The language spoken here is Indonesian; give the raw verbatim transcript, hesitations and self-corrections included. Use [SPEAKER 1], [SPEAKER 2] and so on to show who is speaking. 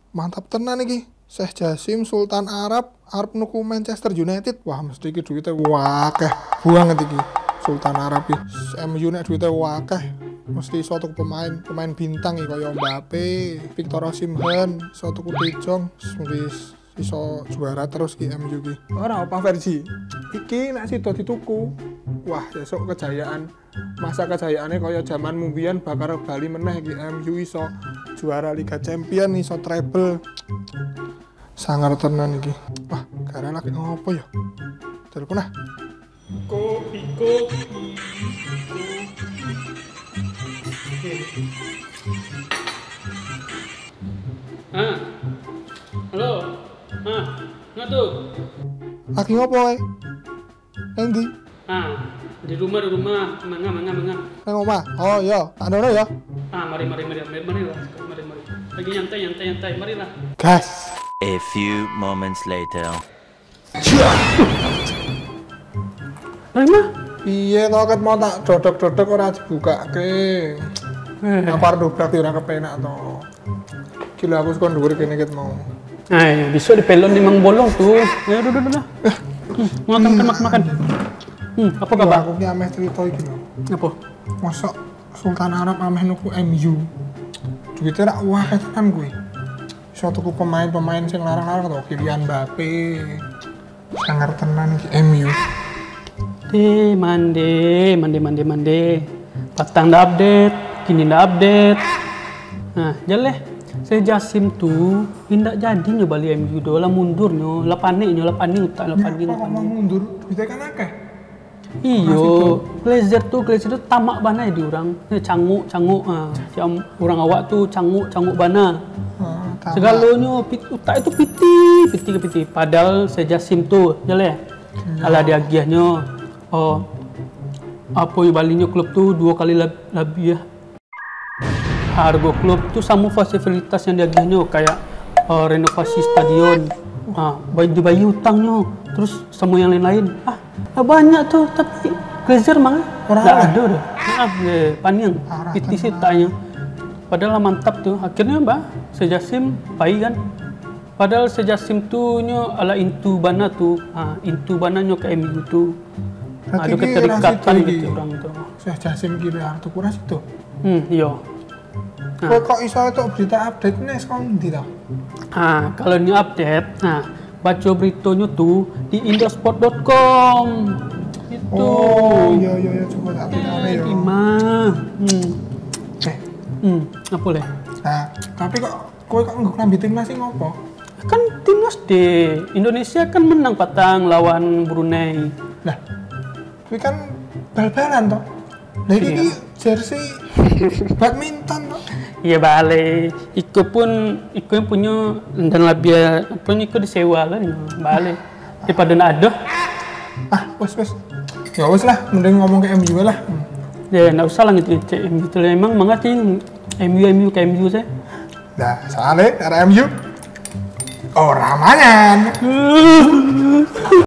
[SPEAKER 1] Mantap tenan iki. Syekh Jassim Sultan Arab arep nuku Manchester United. Wah, mesti iki duwite wakeh banget iki. Sultan Arab iki. M U nek duwite wakeh mesti iso tuku pemain pemain bintang iki kaya Mbappe, Victor Osimhen, iso tuku De Jong, mesti iso juara terus ki M U ki. Ora apa versi. Iki nek sido dituku. Wah, esuk kejayaan masa kejayaannya kaya zaman mumbian bakar bali meneh iki M U iso juara Liga Champion, iso treble. Sangar tenan iki. Wah, gara lagi ngopo ya? Telepon ah.
[SPEAKER 2] Ko Piko. Ah. Halo. Ah, ngatu.
[SPEAKER 1] Lagi ngopo wae? Endi?
[SPEAKER 2] Ah, di rumah di rumah, mangga mangga mangga.
[SPEAKER 1] Nang omah. Oh iya, tak ndono ya.
[SPEAKER 2] Ah, mari mari mari mari mari lah, mari mari. Lagi nyantai nyantai nyantai, mari lah.
[SPEAKER 1] Gas.
[SPEAKER 3] A few moments later.
[SPEAKER 2] Rima?
[SPEAKER 1] Piye to ket mau tak dodok-dodok ora dibukake. Apa arep dobrak ora kepenak to. Gila aku sekon dhuwur kene ket mau.
[SPEAKER 2] Ah, ya, besok di pelon di Mang Bolong tuh. Ya udah udah udah. Hmm, makan makan makan makan. Hmm, apa kabar?
[SPEAKER 1] Aku ki ameh cerita iki lho.
[SPEAKER 2] Apa?
[SPEAKER 1] Mosok Sultan Arab ameh nuku M U. Duite rak wakeh tenan kuwi. Iso tuku pemain-pemain sing larang-larang to, Kylian Mbappe. Sangar tenan iki M U.
[SPEAKER 2] De mande mande mande mande. Patang dah update, kini dah update. Nah, jaleh. Saya Jassim tuh tidak jadi nyo bali M U do, lah mundur nyo, lah panik nyo, lah panik utak, lah panik.
[SPEAKER 1] Kok mau mundur? Duite kan akeh.
[SPEAKER 2] Iyo, Glazer tuh, Glazer tuh tamak bana di orang, canguk, canguk, ah, yang orang awak tuh canguk, canguk bana.
[SPEAKER 1] Oh,
[SPEAKER 2] Segalanya pit, utak itu piti, piti ke piti. Padahal saya Jassim tuh, jale, hmm. ala dia giahnya, oh, apa yang balinya klub tuh dua kali lab, lebih ya. Harga klub tuh sama fasilitas yang dia giahnya kayak uh, renovasi stadion, ah, bayi bayi utangnya, terus semua yang lain-lain, ah. Nah, banyak tuh, tapi Glazer mah nggak ada deh. Maaf deh, panjang. Piti sih tanya. Padahal mantap tuh. Akhirnya mbak, saya Jassim pai kan. Padahal saya Jassim tuh nyo ala intu bana tuh, ah, intu bana nyo ke M U tuh. Ada keterikatan gitu orang tuh.
[SPEAKER 1] Saya Jassim kira harus kurang situ.
[SPEAKER 2] Hmm, iya.
[SPEAKER 1] Nah. Kok iso itu berita update nih sekarang di tau?
[SPEAKER 2] Ah, kalau ini update, nah baca beritanya tuh di indosport dot com itu.
[SPEAKER 1] Oh iya iya iya coba tak pindah ya.
[SPEAKER 2] Gimana? Hmm.
[SPEAKER 1] Eh,
[SPEAKER 2] hmm, apa leh?
[SPEAKER 1] Nah, tapi kok kowe kok nggak ngambil timnas sih ngopo?
[SPEAKER 2] Kan timnas di Indonesia kan menang patang lawan Brunei.
[SPEAKER 1] Lah, tapi kan bal-balan toh. Nah ini iya. Jersey badminton toh.
[SPEAKER 2] Iya balik, Iko pun, Iko yang punya dan lebih punya Iko disewa kan, balik. Daripada nak ada.
[SPEAKER 1] Ah, wes wes. Ya wes lah, mending ngomong ke M U lah.
[SPEAKER 2] Ya, nggak usah lah gitu, cek M U itu emang mengerti M U M U ke M U saya.
[SPEAKER 1] Nah, soalnya ada M U orang manyan.